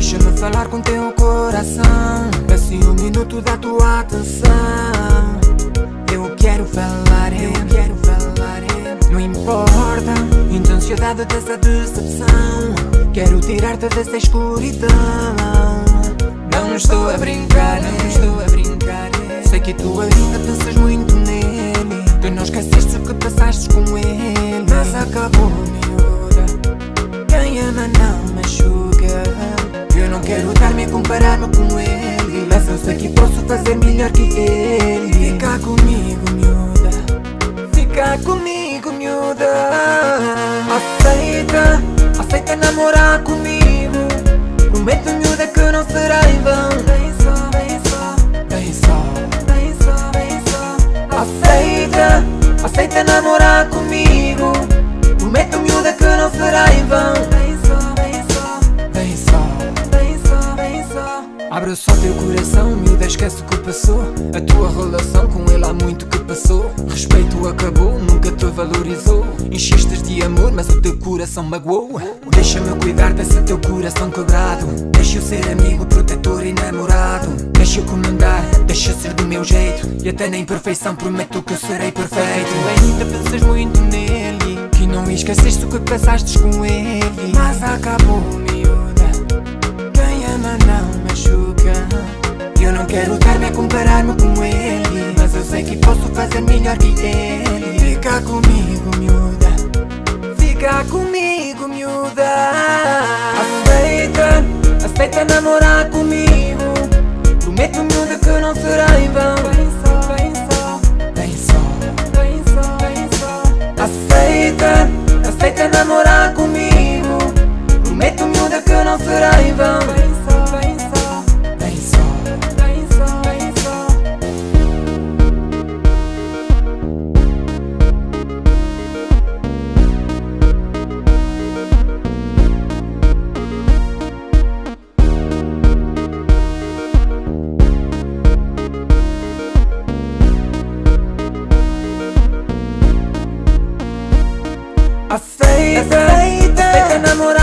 Deixa-me falar com teu coração, assim um minuto da tua atenção. Eu quero falar, não importa a intensidade dessa decepção. Quero tirar-te dessa escuridão. Não estou a brincar, sei que tu ainda pensas muito nele, que não esqueceste o que passaste com ele. Mas acabou, miúda, quem ama não machuca. Eu não quero dar-me a comparar-me com ele, mas eu sei que posso fazer melhor que ele. Fica comigo, miúda, fica comigo, miúda. Aceita namorar comigo. Prometo, miúda, que não será em vão. Vem só, vem só, vem só, vem só, vem só. Aceita namorar comigo. Prometo, miúda, que não será em vão. Vem só, vem só, vem só, vem só, vem só. Abre só teu coração, miúda, esquece o que passou. A tua relação com ele há muito que passou. Respeito acabou, nunca te valorizou. Enchestes de amor, mas o teu coração magoou. Deixa-me cuidar desse teu coração quebrado. Deixa-eu ser amigo, protetor e namorado. Deixa-eu comandar, deixa ser do meu jeito. E até na imperfeição prometo que eu serei perfeito. Tu ainda pensas muito nele, que não esqueceste o que passaste com ele. Mas acabou, miúda, quem ama não machuca. Eu não quero dar-me a comparar-me com ele, mas eu sei que posso fazer melhor que ele. Fica comigo, miúda, fica comigo, miúda. Aceita namorar comigo. Prometo, miúda, que não será em vão. Vem só, vem só, vem só, vem só, vem só. Aceita namorar comigo. Prometo, miúda, que não será em vão. Vem só, vem só, vem só, vem só, vem só. Aceita namorar